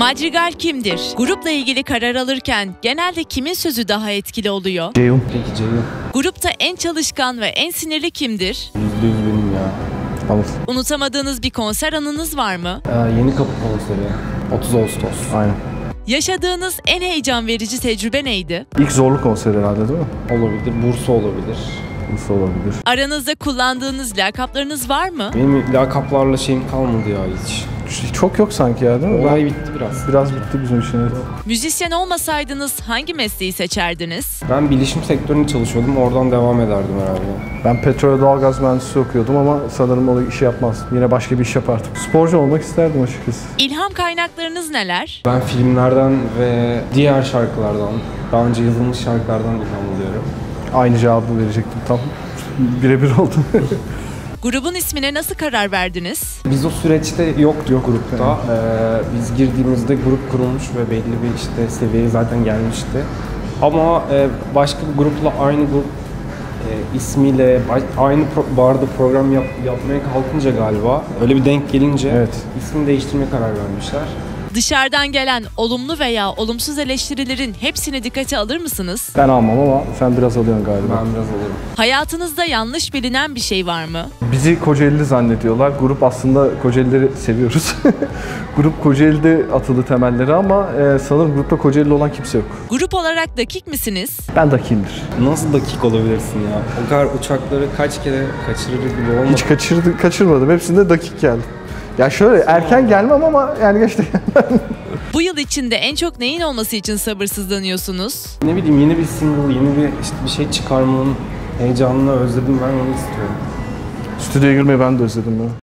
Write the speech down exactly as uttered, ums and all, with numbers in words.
Madrigal kimdir? Grupla ilgili karar alırken genelde kimin sözü daha etkili oluyor? Ceyhun. Peki Ceyhun. Grupta en çalışkan ve en sinirli kimdir? Yüzde yüz benim ya. Anıl. Unutamadığınız bir konser anınız var mı? Ee, Yeni Kapı konseri. otuz Ağustos. Aynen. Yaşadığınız en heyecan verici tecrübe neydi? İlk zorlu konser herhalde değil mi? Olabilir. Bursa olabilir. Nasıl olabilir? Aranızda kullandığınız lakaplarınız var mı? Benim lakaplarla şeyim kalmadı ya hiç. Çok yok sanki ya değil mi? Olay bitti biraz. Biraz bitti bizim için. Evet. Müzisyen olmasaydınız hangi mesleği seçerdiniz? Ben bilişim sektöründe çalışıyordum. Oradan devam ederdim herhalde. Ben petrol ve doğalgaz mühendisliği okuyordum ama sanırım o işi yapmazdım. Yine başka bir iş yapardım. Sporcu olmak isterdim açıkçası. İlham kaynaklarınız neler? Ben filmlerden ve diğer şarkılardan, daha önce yazılmış şarkılardan ilham alıyorum. Aynı cevabı verecektim tam. Birebir oldu. Grubun ismine nasıl karar verdiniz? Biz o süreçte yoktuk yok grupta. Ee, biz girdiğimizde grup kurulmuş ve belli bir işte seviyeye zaten gelmişti. Ama e, başka bir grupla aynı grup e, ismiyle baş- aynı pro- barda program yap- yapmaya kalkınca galiba öyle bir denk gelince Evet. ismini değiştirmeye karar vermişler. Dışarıdan gelen olumlu veya olumsuz eleştirilerin hepsini dikkate alır mısınız? Ben almam ama sen biraz alıyorsun galiba. Ben biraz olurum. Hayatınızda yanlış bilinen bir şey var mı? Bizi Kocaeli'li zannediyorlar. Grup aslında Kocaeli'leri seviyoruz. Grup Kocaeli'de atıldı temelleri ama e, sanırım grupta Kocaeli'li olan kimse yok. Grup olarak dakik misiniz? Ben dakiyimdir. Nasıl dakik olabilirsin ya? O kadar uçakları kaç kere kaçırır gibi olmadı. Hiç kaçırdı, kaçırmadım. Hepsinde dakik geldim. Ya şöyle erken gelmem ama yani geçti. Bu yıl içinde en çok neyin olması için sabırsızlanıyorsunuz? Ne bileyim yeni bir single, yeni bir işte bir şey çıkarmanın heyecanını özledim, ben onu istiyorum. Stüdyoya girmeyi ben de özledim ya.